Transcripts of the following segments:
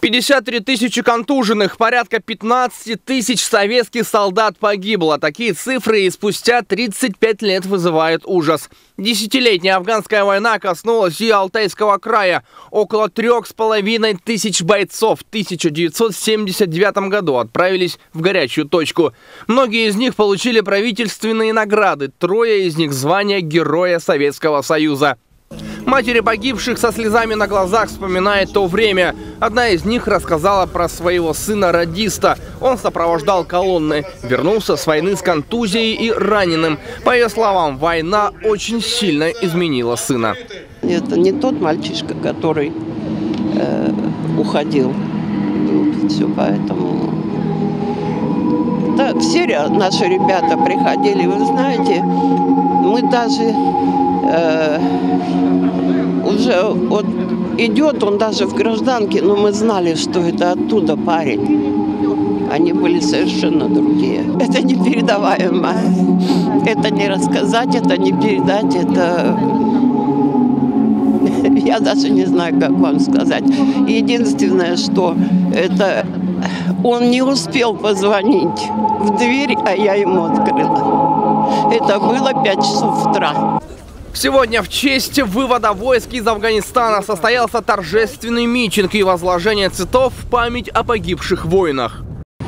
53 тысячи контуженных, порядка 15 тысяч советских солдат погибло. Такие цифры и спустя 35 лет вызывают ужас. Десятилетняя афганская война коснулась и Алтайского края. Около 3,5 тысяч бойцов в 1979 году отправились в горячую точку. Многие из них получили правительственные награды, 3 из них звания Героя Советского Союза. Матери погибших со слезами на глазах вспоминает то время. Одна из них рассказала про своего сына-радиста. Он сопровождал колонны, вернулся с войны с контузией и раненым. По ее словам, война очень сильно изменила сына. Это не тот мальчишка, который уходил. Все поэтому. Да, все наши ребята приходили. Вы знаете, мы даже уже вот идет он даже в гражданке, но мы знали, что это оттуда парень. Они были совершенно другие. Это непередаваемо. Это не рассказать, это не передать, это... Я даже не знаю, как вам сказать. Единственное, что это... Он не успел позвонить в дверь, а я ему открыла. Это было 5 часов утра. Сегодня в честь вывода войск из Афганистана состоялся торжественный митинг и возложение цветов в память о погибших воинах.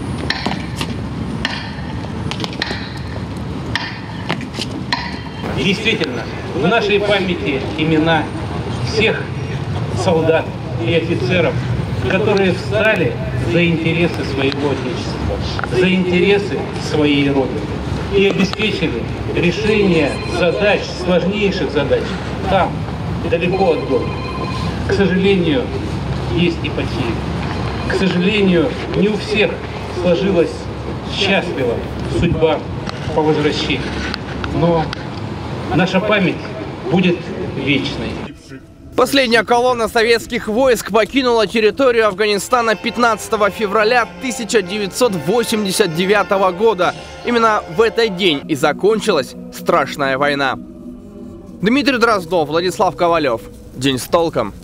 Действительно, в нашей памяти имена всех солдат и офицеров, которые встали за интересы своего отечества, за интересы своей родины и обеспечили решение задач, сложнейших задач, там, далеко от дома. К сожалению, есть и потери. К сожалению, не у всех сложилась счастлива судьба по возвращению. Но наша память будет вечной. Последняя колонна советских войск покинула территорию Афганистана 15 февраля 1989 года. Именно в этот день и закончилась страшная война. Дмитрий Дроздов, Владислав Ковалев. День с толком.